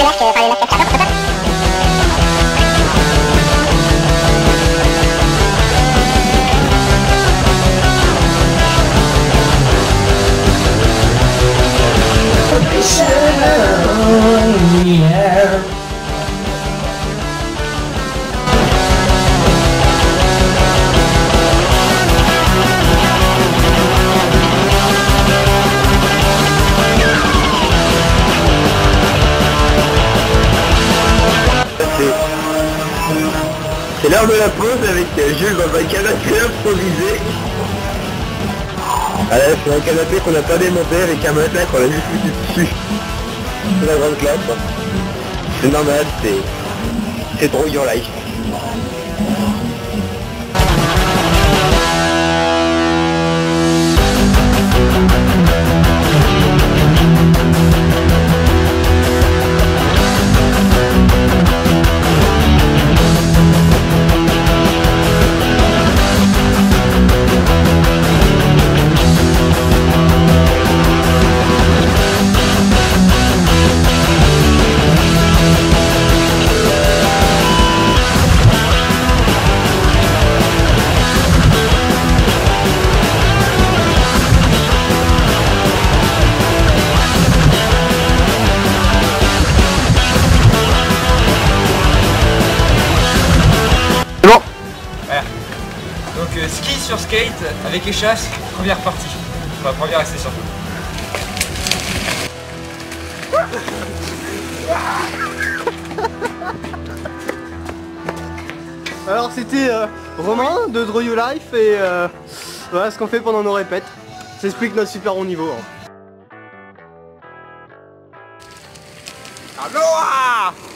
C'est l'heure de la pause avec Jules dans un canapé improvisé. Voilà, c'est un canapé qu'on n'a pas démonté avec un matelas qu'on a juste foutu dessus. C'est la grande classe. C'est normal, c'est drôle en live. C'est bon. Voilà. Donc ski sur skate avec échasse, première partie. Enfin première session. Alors c'était Romain de Draw You Life et voilà ce qu'on fait pendant nos répètes. Ça explique notre super haut niveau. Hein. Aloha!